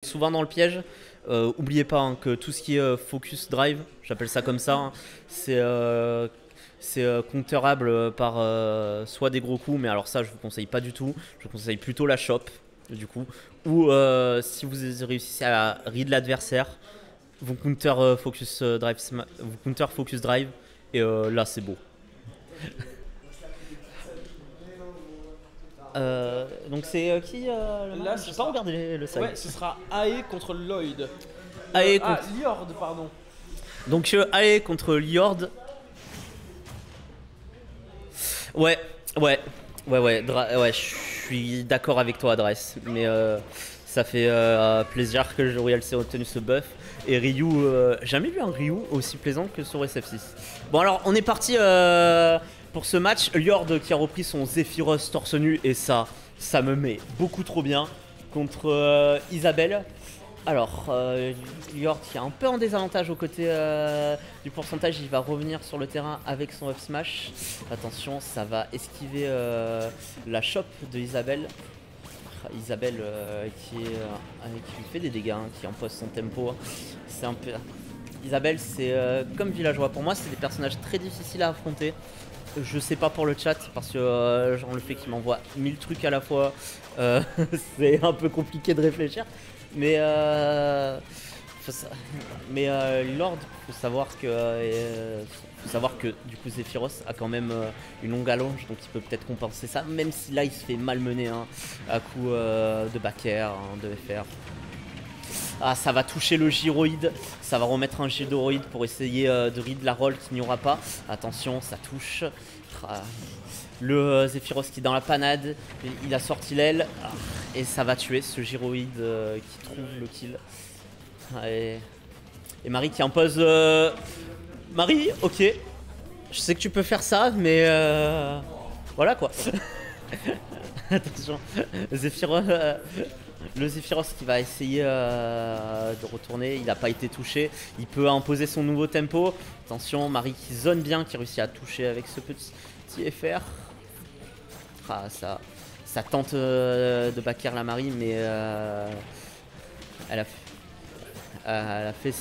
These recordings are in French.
souvent dans le piège. Oubliez pas hein, que tout ce qui est focus drive, j'appelle ça comme ça, hein, c'est counterable par soit des gros coups, mais alors ça je vous conseille pas du tout. Je vous conseille plutôt la shop du coup. Ou si vous réussissez à read l'adversaire, vous counter vous counter focus drive et là c'est beau. Donc c'est qui Là, j'ai pas regardé le side. Ouais, ce sera AE contre Lloyd. AE contre... Liord, pardon. Donc AE contre Liord. Ouais, ouais, ouais, je suis d'accord avec toi, Adresse. Mais ça fait plaisir que Royal s'ait obtenu ce buff. Et Ryu, jamais vu un Ryu aussi plaisant que sur SF6. Bon alors, on est parti pour ce match. Liord qui a repris son Zephyros torse nu. Et ça me met beaucoup trop bien contre Isabelle. Alors, Liord qui est un peu en désavantage au côté du pourcentage, il va revenir sur le terrain avec son up smash. Attention, ça va esquiver la chope de Isabelle. Isabelle qui lui fait des dégâts, hein, qui impose son tempo. C'est un peu... Isabelle, c'est comme Villageois. Pour moi, c'est des personnages très difficiles à affronter. Je sais pas pour le chat, parce que genre le fait qu'il m'envoie 1000 trucs à la fois, c'est un peu compliqué de réfléchir. Mais Lord, faut savoir que du coup Zephyros a quand même une longue allonge, donc il peut peut-être compenser ça, même si là il se fait malmener hein, à coup de backer, hein, de FR. Ah, ça va toucher le gyroïde, ça va remettre un gyroïde pour essayer de read la roll qu'il n'y aura pas. Attention, ça touche. Le Zephyros qui est dans la panade, il a sorti l'aile et ça va tuer ce gyroïde qui trouve le kill. Et Marie qui impose... Marie, ok, je sais que tu peux faire ça, mais voilà quoi. Attention, Zephyros, le Zephyros qui va essayer de retourner, il n'a pas été touché, il peut imposer son nouveau tempo. Attention, Marie qui zone bien, qui réussit à toucher avec ce petit FR. Ah, ça tente de backer la Marie, mais elle a fait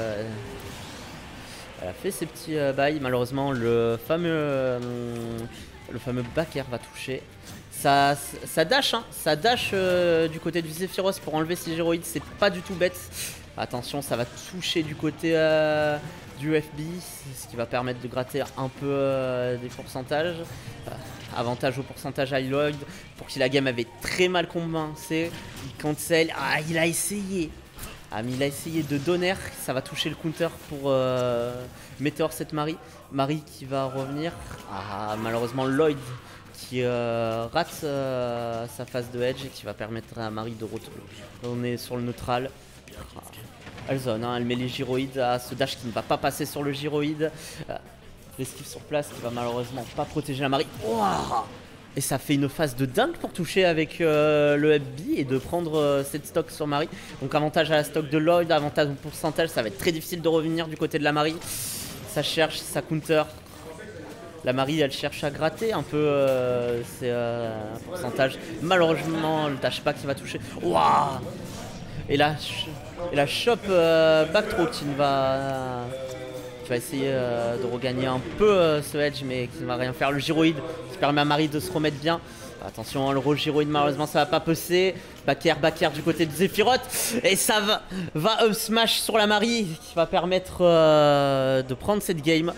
ses petits bails. Malheureusement, le fameux backer va toucher. Ça dash, hein, ça dash du côté du Zephyros pour enlever ses gyroïdes, c'est pas du tout bête. Attention, ça va toucher du côté du FB, ce qui va permettre de gratter un peu des pourcentages. Avantage au pourcentage à Lloyd. Pour qui la game avait très mal commencé, il cancel. Ah, il a essayé. Ah, mais il a essayé de donner. Ça va toucher le counter pour Meteor cette Marie. Marie qui va revenir. Ah, malheureusement Lloyd qui rate sa phase de edge et qui va permettre à Marie de retourner sur le neutral. Elle zone, hein, elle met les gyroïdes à ce dash qui ne va pas passer sur le gyroïde. L'esquive sur place qui va malheureusement pas protéger la Marie. Wow, et ça fait une phase de dingue pour toucher avec le FB et de prendre cette stock sur Marie. Donc avantage à la stock de Lloyd, avantage au pourcentage, ça va être très difficile de revenir du côté de la Marie. Ça cherche, ça counter. La Marie elle cherche à gratter un peu ses pourcentages. Malheureusement le dash back qui va toucher. Waouh, et la shop back throw qui va essayer de regagner un peu ce edge, mais qui ne va rien faire. Le gyroïde qui permet à Marie de se remettre bien. Attention, hein, le roll gyroïde malheureusement ça va pas passer. Backer du côté de Zephyros. Et ça va up smash sur la Marie qui va permettre de prendre cette game.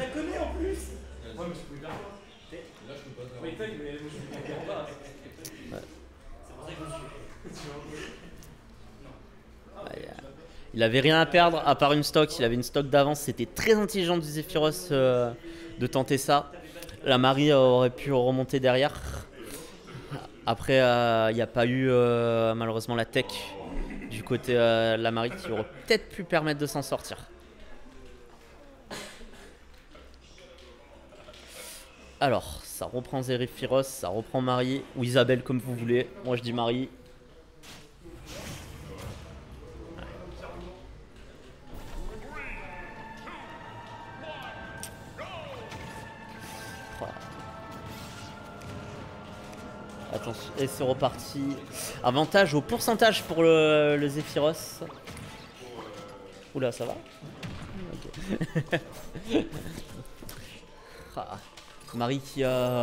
Il avait rien à perdre à part une stock, il avait une stock d'avance, c'était très intelligent du Zephyros de tenter ça. La Marie aurait pu remonter derrière. Après, il n'y a pas eu malheureusement la tech du côté de la Marie qui aurait peut-être pu permettre de s'en sortir. Alors, ça reprend Zephyros, ça reprend Marie, ou Isabelle comme vous voulez. Moi je dis Marie. Attention, et c'est reparti. Avantage au pourcentage pour le Zephyros. Oula, ça va? Ok. Ah, Marie qui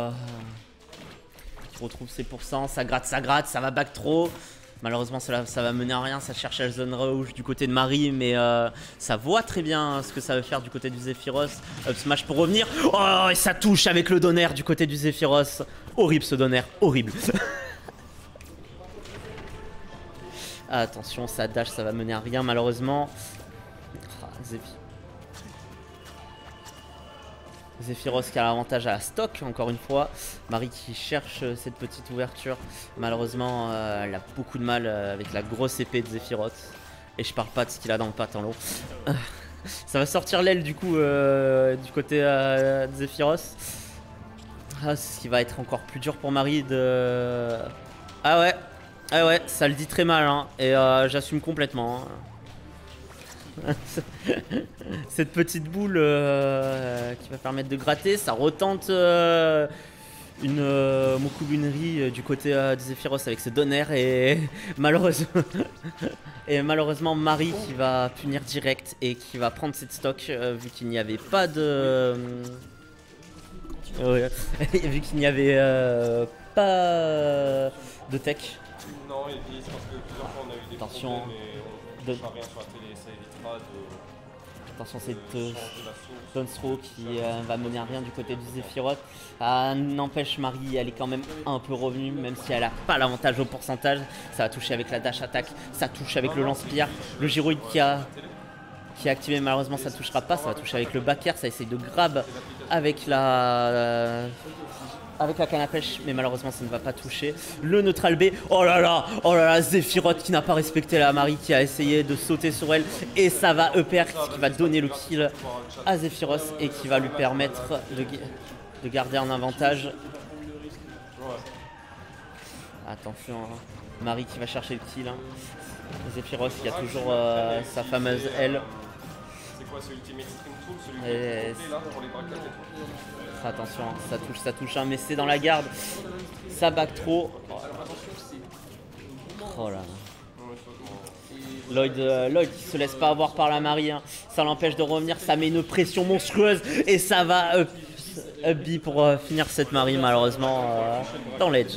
retrouve ses pourcents, ça gratte, ça va back trop. Malheureusement ça va mener à rien, ça cherche la zone rouge du côté de Marie, mais ça voit très bien ce que ça veut faire du côté du Zephyros. Up smash pour revenir. Oh, et ça touche avec le donner du côté du Zephyros. Horrible ce donner, horrible. Attention, ça dash, ça va mener à rien malheureusement. Ah, Zephyros qui a l'avantage à la stock, encore une fois. Marie qui cherche cette petite ouverture. Malheureusement, elle a beaucoup de mal avec la grosse épée de Zephyros. Et je parle pas de ce qu'il a dans le patin l'eau. Ça va sortir l'aile du coup du côté de Zephyros. Ah, ce qui va être encore plus dur pour Marie de... Ah ouais, ça le dit très mal, hein. Et j'assume complètement, hein. Cette petite boule qui va permettre de gratter, ça retente une Mokubunri du côté de Zephyros avec ce donner et malheureusement Marie qui va punir direct et qui va prendre cette stock vu qu'il n'y avait pas de vu qu'il n'y avait pas de tech. Non, et puis je pense que plusieurs fois on a eu des attention problèmes et on ne rien sur la télé, ça évitera de... Attention, cette Stone Throw qui va mener à rien du côté du Zephyros. N'empêche, Marie, elle est quand même un peu revenue, même si elle n'a pas l'avantage au pourcentage. Ça va toucher avec la dash attack, ça touche avec le lance-pierre. Le gyroïde qui est activé, malheureusement, ça ne touchera pas. Ça va toucher avec le back air, ça essaye de grab avec la canne à pêche, mais malheureusement ça ne va pas toucher. Le neutral B, oh là là, Zephyros qui n'a pas respecté la Marie, qui a essayé de sauter sur elle, et ça va EPR qui va donner le kill à Zephyros et qui va lui permettre de garder un avantage. Attention, hein. Marie qui va chercher le kill, hein. Zephyros qui a toujours sa fameuse L. C'est quoi ce Ultimate Stream Tool, celui qui est là pour les braquettes et tout? Attention, ça touche, hein, mais c'est dans la garde. Ça back trop. Oh là là. Lloyd qui se laisse pas avoir par la Marie, hein. Ça l'empêche de revenir, ça met une pression monstrueuse et ça va up B pour finir cette Marie malheureusement dans l'edge.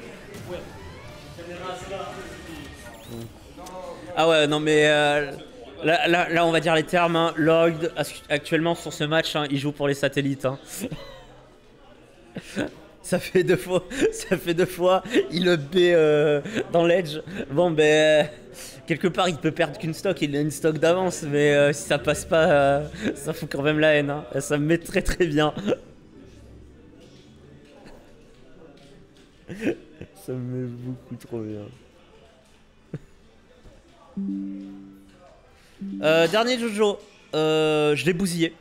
Ah ouais, non mais là on va dire les termes, hein. Lloyd actuellement sur ce match, hein, il joue pour les satellites, hein. Ça fait deux fois il le B dans l'edge. Bon ben quelque part il peut perdre qu'une stock, il a une stock d'avance, mais si ça passe pas ça fout quand même la haine, hein. Ça me met très très bien. Ça me met beaucoup trop bien. Dernier Jojo, je l'ai bousillé.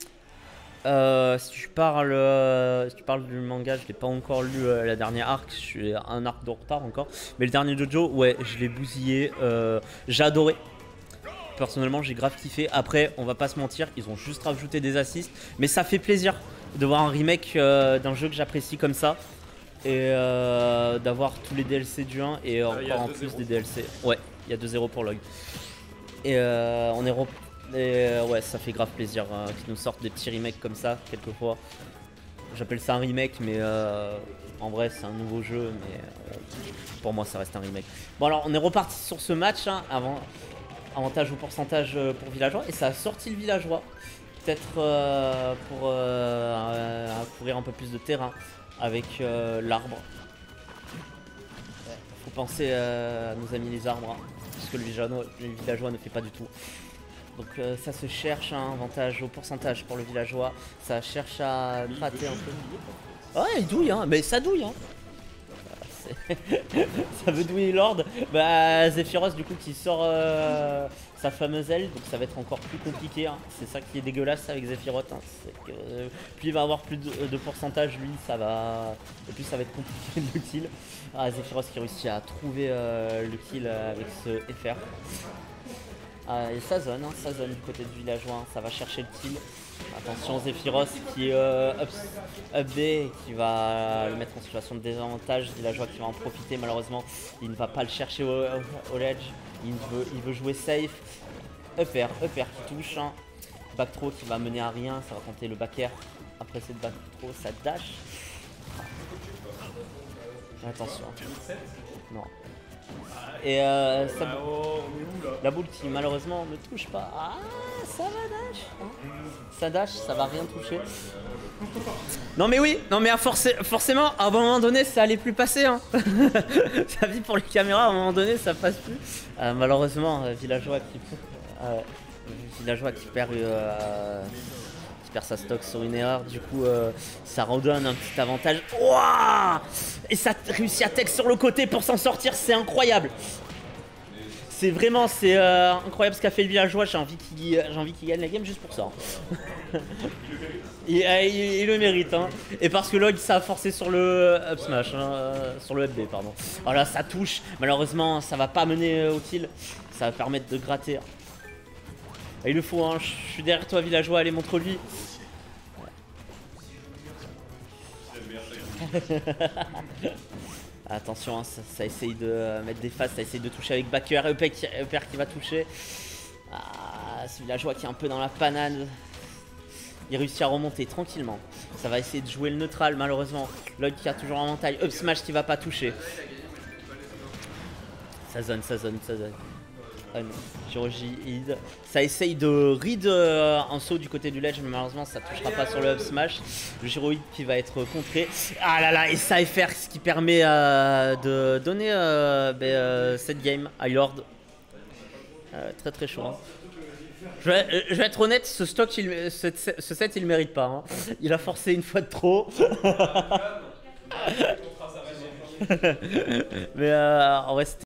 Si tu parles du manga, je l'ai pas encore lu la dernière arc, je suis un arc de retard encore. Mais le dernier Jojo, ouais, je l'ai bousillé. J'ai adoré. Personnellement, j'ai grave kiffé. Après, on va pas se mentir, ils ont juste rajouté des assists, mais ça fait plaisir de voir un remake d'un jeu que j'apprécie comme ça. Et d'avoir tous les DLC du 1 et encore en plus des DLC. Ouais, il y a 2-0 pour Log. Et on est ouais, ça fait grave plaisir qu'ils nous sortent des petits remakes comme ça, quelquefois. J'appelle ça un remake, mais en vrai, c'est un nouveau jeu, mais pour moi, ça reste un remake. Bon, alors, on est reparti sur ce match, hein, avantage ou pourcentage pour Villageois, et ça a sorti le Villageois. Peut-être pour courir un peu plus de terrain avec l'arbre. Faut penser à nos amis les arbres, hein, parce que le villageois ne fait pas du tout. Donc ça se cherche, hein, avantage au pourcentage pour le villageois. Ça cherche à gratter un peu. Ouais, il douille, hein, mais ça douille, hein. Ça veut douiller Lord. Bah Zephyros du coup qui sort sa fameuse aile, donc ça va être encore plus compliqué, hein. C'est ça qui est dégueulasse avec Zephyros, hein. C'est que plus il va avoir plus de pourcentage, lui ça va, et plus ça va être compliqué de kill. Ah, Zephyros qui réussit à trouver le kill avec ce FR. Et ça zone du côté du villageois, hein. Ça va chercher le kill. Attention Zephyros qui est up B et qui va le mettre en situation de désavantage. Villageois qui va en profiter, malheureusement il ne va pas le chercher au ledge. Il veut jouer safe. Upper qui touche, hein. Back throw qui va mener à rien, ça va compter le back air. Après cette back throw, ça dash. Attention. Non. Et la boule qui malheureusement ne touche pas. Ah, ça va dash, hein. Ça dash, ça va rien toucher. Non mais oui, non mais forcément à un moment donné ça allait plus passer, hein. Ça vit pour les caméras, à un moment donné ça passe plus. Malheureusement villageois qui perd sa stock sur une erreur, du coup ça redonne un petit avantage. Ouah, et ça réussit à tech sur le côté pour s'en sortir, c'est incroyable. C'est vraiment incroyable ce qu'a fait le villageois, j'ai envie qu'il gagne la game juste pour ça. Il le mérite, hein. Et parce que Log ça a forcé sur le up smash, hein, sur le up B pardon. Voilà, ça touche, malheureusement ça va pas mener au kill, ça va permettre de gratter. Il le faut, hein. Je suis derrière toi villageois, allez montre-lui. Attention, hein, ça essaye de mettre des phases, ça essaye de toucher avec backer, Upper qui va toucher. Ce villageois qui est un peu dans la panade. Il réussit à remonter tranquillement. Ça va essayer de jouer le neutral malheureusement. Lloyd qui a toujours un mental, up smash qui va pas toucher. Ça zone. Chirurgie id. Ça essaye de read en saut du côté du ledge, mais malheureusement ça touchera pas sur le up smash. Le gyroïde qui va être contré. Ah là là, et ça FR ce qui permet de donner cette game à Lord. Très chaud, hein. Je vais être honnête, ce stock, ce set il mérite pas, hein. Il a forcé une fois de trop. Mais en vrai